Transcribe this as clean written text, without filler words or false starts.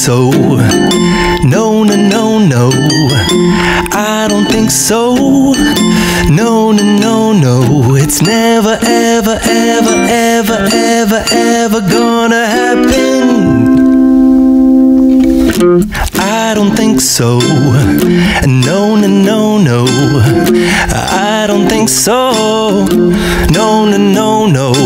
so. No, no, no, no. I don't think so. No, no, no, no. It's never, ever, ever, ever, ever, ever gonna happen. I don't think so. No, no, no, no. I don't think so. No, no, no, no.